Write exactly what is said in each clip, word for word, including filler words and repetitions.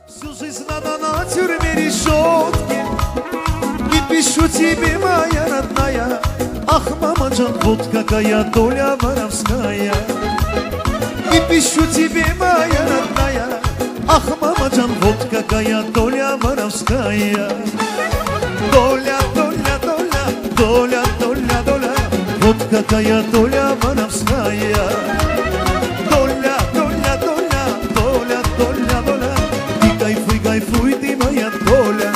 Всю жизнь надо на тюрьме решетки. И пишу тебе, моя родная, ах, мамаджан, вот какая доля воровская. И пишу тебе, моя родная, ах, мамаджан, вот какая доля воровская. Доля, доля, доля, доля, доля, доля, вот какая доля воровская. Доля, доля, доля, доля, доля, доля, ты кайфуй, кайфуй, ты моя доля.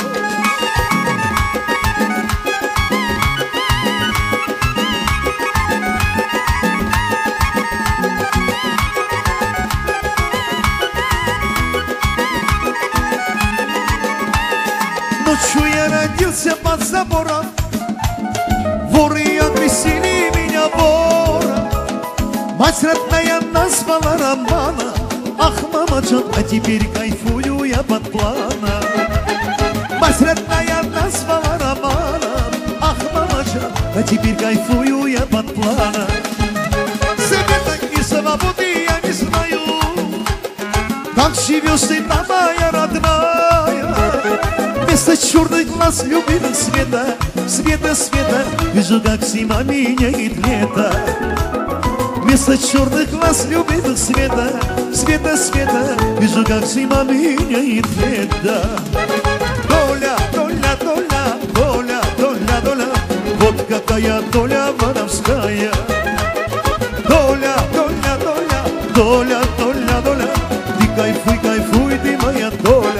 Ночью я родился под забором, воры окрестили меня вора. Мать родная назвала Романа, ах, мамаджан, а теперь кайфую я под плана. Мать родная назвала Романа, ах, мамаджан, а теперь кайфую я под плана. Света и свободы я не знаю, как живешь ты там, моя родная. Вместо черных глаз любимых света, света, света, вижу, как зима меняет лето. Вместо черных глаз любимых света, света, света, вижу, как зима меняет лето. Доля, доля, доля, доля, доля, доля, вот какая доля воровская. Доля, доля, доля, доля, доля, доля, ты кайфуй, кайфуй, ты моя доля.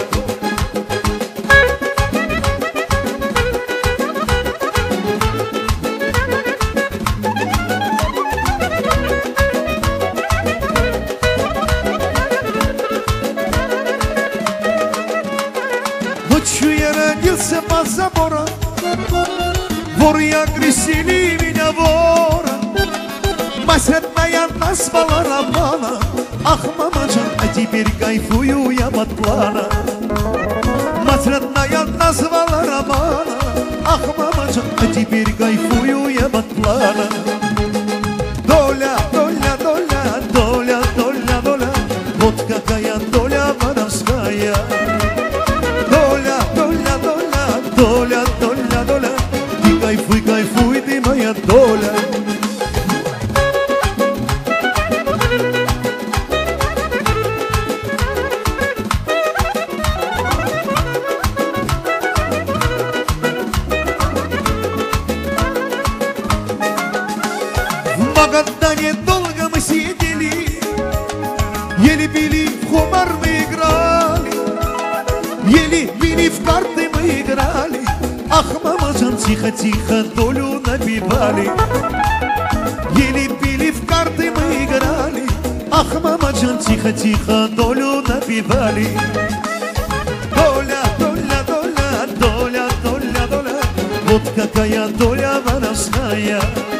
Ночью я родился под забором, воры окрестили меня вора. Мать родная назвала Романа, ах, мамаджан, а теперь кайфую я под плана. Мать родная назвала Романа, ах, мамаджан, а теперь кайфую я под плана. Доля, доля, доля, доля, доля, доля, вот какая доля воровская. Доля, доля, доля, доля, доля, доля, ты кайфуй, кайфуй, ты моя доля. В Магадане долго мы сидели, ели, пили, в хумар мы играли. Ели, пили, в карты мы играли, ах, мамаджан, тихо-тихо долю набивали. Ели, пили, в карты мы играли, ах, мамаджан, тихо-тихо долю набивали. Доля, доля, доля, доля, доля, доля, вот какая доля воровская.